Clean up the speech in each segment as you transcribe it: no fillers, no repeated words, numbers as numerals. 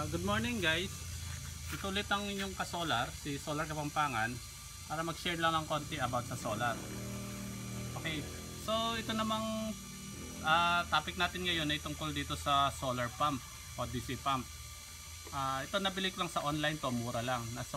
Good morning guys. Ito ulit ang inyong ka-solar, si Solar Kapampangan, para mag-share lang ng konti about sa solar. Okay, so ito namang topic natin ngayon ay tungkol dito sa solar pump o DC pump. Ito nabili ko lang sa online to, mura lang. Nasa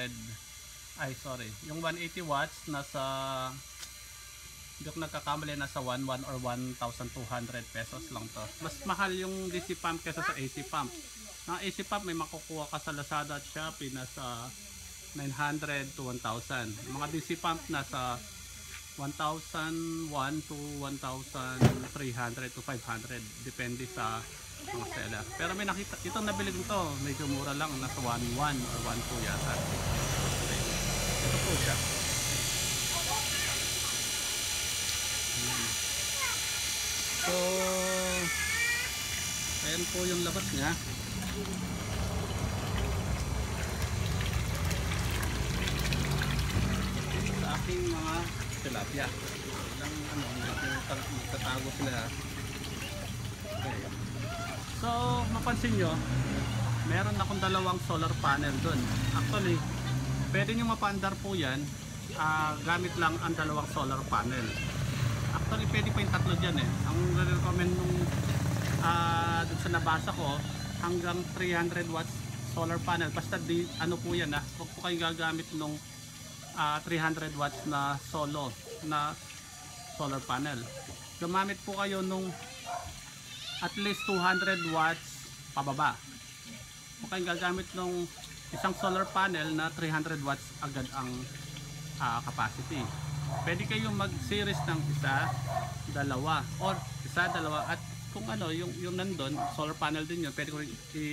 yung 180 watts nasa, hindi ako nagkakamali, nasa 1 or 1,200 pesos lang to. Mas mahal yung DC pump kaysa sa AC pump. Ang AC pump may makukuha ka sa Lazada at Shopee nasa 900 to 1,000. Mga DC pump nasa 1,001 to 1,300 to 500 depende sa mga seller. Pero may nakita, ito nabili ko to, medyo mura lang, nasa 1,1 or 1,2 yata. Okay. Ito po siya. So ayan po yung labas niya. Sa aking mga tilapia, ilang magtatago sila. Okay. So mapansin nyo, meron akong dalawang solar panel dun. Actually pwede nyo mapaandar po yan, gamit lang ang dalawang solar panel. Actually pwede pa yung tatlo dyan eh. Ang recommend nung dun sa nabasa ko, hanggang 300 watts solar panel. Basta di, ano po yan, huwag po kayong gagamit nung 300 watts na solar panel. Gumamit po kayo nung at least 200 watts pababa. Huwag kayong gagamit nung isang solar panel na 300 watts agad ang capacity. Pwede kayong mag-series ng isa, dalawa, or isa, dalawa, at kung ano, yung nandun, solar panel din yun, pwede ko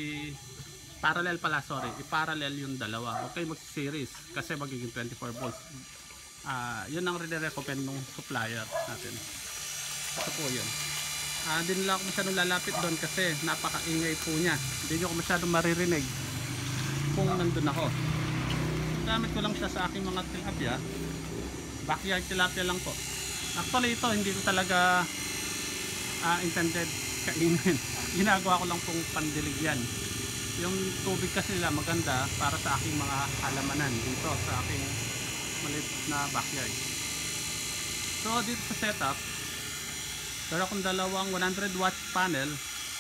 i-parallel yung dalawa. Okay, mag-series kasi magiging 24 volts. Yun ang recommend ng supplier natin. Ito po yun. Hindi nila ako masyadong lalapit doon kasi napakaingay po niya. Hindi nyo ako masyadong maririnig kung nandun ako. Gamit ko lang siya sa aking mga tilapia. Backyard tilapia lang po. Actually ito hindi ko talaga intended kainin. Ginagawa ko lang pong pandilig yan. Yung tubig kasi nila maganda para sa aking mga halamanan dito sa aking maliit na backyard. So dito sa setup, meron akong dalawang 100 watt panel.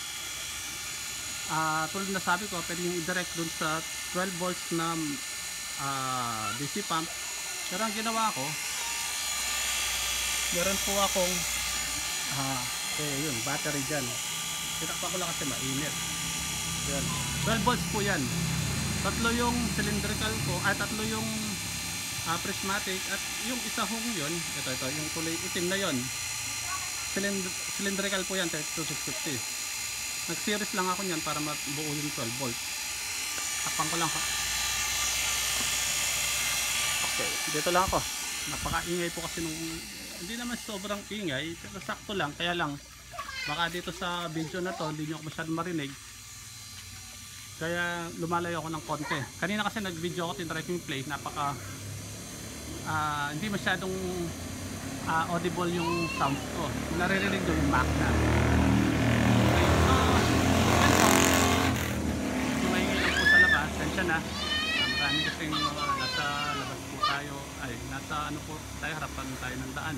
Tulad na sabi ko, pwede yung i-direct dun sa 12 volts na DC pump. Pero ang ginawa ko, meron po akong yun, battery dyan. Tinakpa ko lang kasi mainit. Yan. 12 volts po yan. Tatlo yung cylindrical ko, tatlo yung prismatic, at yung isa hong yun, ito yung kulay itim na yun, cylindrical po yan, 32650. Nag-series lang ako nyan para mabuo yung 12 volts. Takpan ko lang. Okay, dito lang ako. Napaka-ingay po kasi nung, hindi naman sobrang ingay, pero sakto lang. Kaya lang, baka dito sa video na to hindi nyo ako masyadong marinig, kaya lumalayo ako ng konti. Kanina kasi nag video ako, tinry ko yung play, napaka hindi masyadong audible yung sound ko. Naririnig ko yung makina. So maingay lang po sa labas, sensya na. Marami kasi nasa labas po tayo, nasa ano po tayo, harapan tayo ng daan.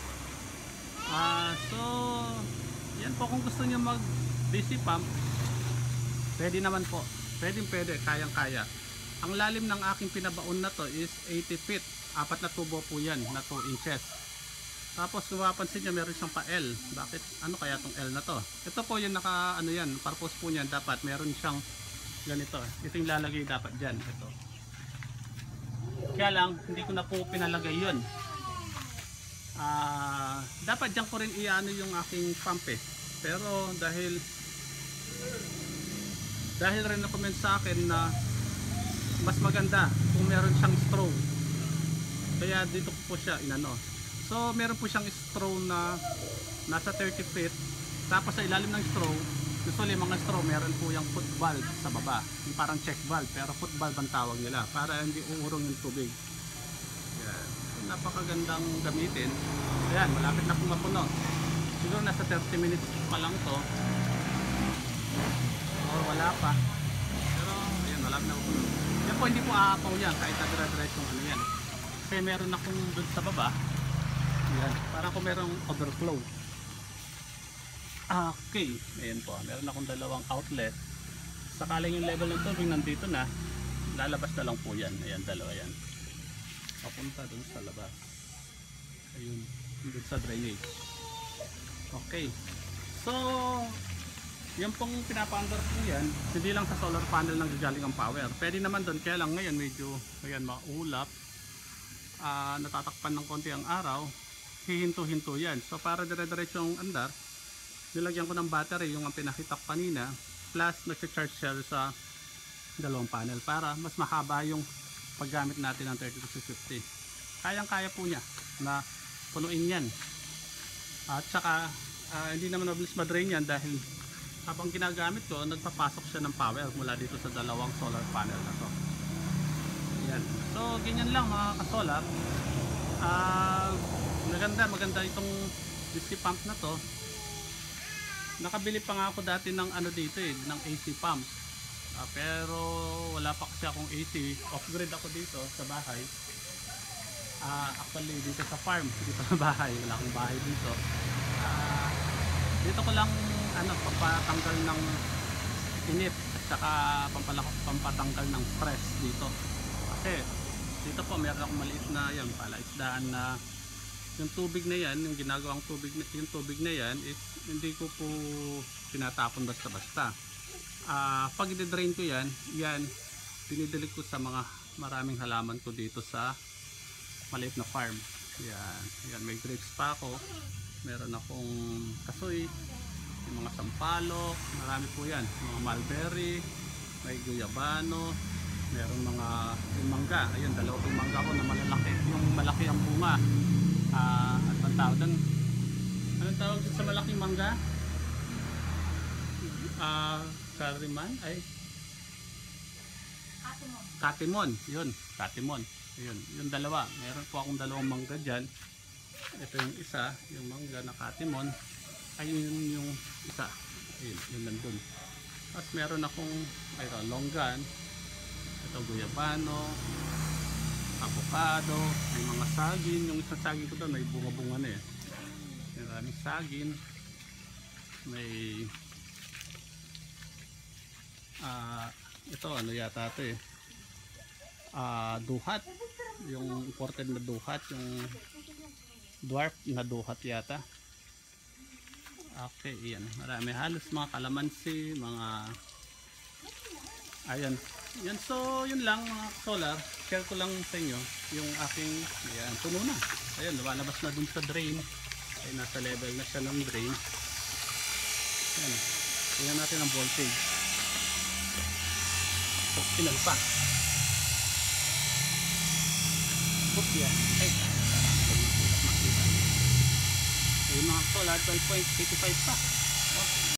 So yan po, kung gusto niyo mag DC pump, pwede naman po, pwede, kayang kaya. Ang lalim ng aking pinabaon na to is 80 feet, apat na tubo po yan na 2 inches. Tapos kung mapapansin nyo, meron siyang pa L. Bakit, ano kaya tong L na to? Ito po yung naka, ano yan, purpose po niyan, dapat meron siyang ganito. Ito yung lalagay dapat dyan, ito. Kaya lang, hindi ko na po pinalagay yun. Dapat dyan ko rin iano yung aking pump eh. Pero dahil rin recommend sa akin na mas maganda kung meron siyang straw, kaya dito po siya inano. So meron po siyang straw na nasa 30 feet. Tapos sa ilalim ng straw, usually mga straw meron po yung foot valve sa baba, yung parang check valve, pero foot valve ang tawag nila para hindi uurong yung tubig. Yan. Napakagandang gamitin. Ayan, malapit na pong mapuno. Siguro nasa 30 minutes pa lang to, or wala pa. napupuno. Yan po, hindi po aapaw yan kahit dire-diretso yung ano yan. Kasi meron akong doon sa baba. Yan, parang kung merong overflow. Okay, ayan po, meron akong dalawang outlet. Sakaling yung level ng tubig nandito na, lalabas na lang po yan. Ayan, dalawa yan. Papunta doon sa labas. Ayun, doon sa drainage. Okay, so yan pong pinapaandar po yan, hindi lang sa solar panel nang gagaling ang power. Pwede naman doon, kaya lang ngayon medyo ayan, maulap, natatakpan ng konti ang araw, hihinto-hinto yan. So para dire-diretso yung andar, nilagyan ko ng battery yung ang pinakita ko kanina, plus nag-charge siya sa dalawang panel para mas mahaba yung paggamit natin ng 3250. Kayang-kaya po niya na punuin yan. At saka hindi naman mabilis madrain yan dahil habang ginagamit ko, nagpapasok siya ng power mula dito sa dalawang solar panel na to. Ayan. So ganyan lang mga ka-solar. Maganda itong DC pump na to. Nakabili pa nga ako dati ng ano dito ng AC pump. Pero wala pa kasi akong AC. Off-grid ako dito sa bahay. Actually dito sa farm, dito sa bahay. Wala akong bahay dito. Dito ko lang pampatanggal ng init at saka pampatanggal ng stress dito. Kasi dito po meron akong maliit na yan, palaisdaan na yung tubig na yan, yung ginagawang tubig, yung tubig na yan is hindi ko po tinatapon basta-basta. Pag i-drain ko yan, dinidilig ko sa mga maraming halaman ko dito sa maliit na farm. Yan, may grapes pa ako, meron akong kasoy, yung mga sampalok, marami po yan, mga mulberry, may guyabano, meron mga yung mangga. Ayun, dalawa pong mangga ko na malalaki, yung malaki ang bunga. Anong tawag doon? Anong tawag sa malaking mangga? Kariman? Ay? Katimon. Yun, katimon. Yun, yung dalawa. Meron po akong dalawang mangga dyan. Ito yung isa, yung mangga na katimon. Ayun yung isa. Ayun, yun nandun. Tapos meron akong longgan. Ito guyabano, avocado, may mga saging. Yung isang saging ko doon may bunga-bunga na maraming saging, may ito ano yata ito duhat, yung imported na duhat, yung dwarf na duhat yata. Okay, yan, marami, halos mga kalamansi, mga ayan. Yan, so yun lang mga solar, share ko lang sa inyo yung aking, ayan, puno na. Ayan, lumalabas na dun sa drain. Ay, nasa level na siya ng drain. Ayan, tingnan natin ang voltage. Ilan pa? Yan. Ay, ayun mga solar, 12.85 pa.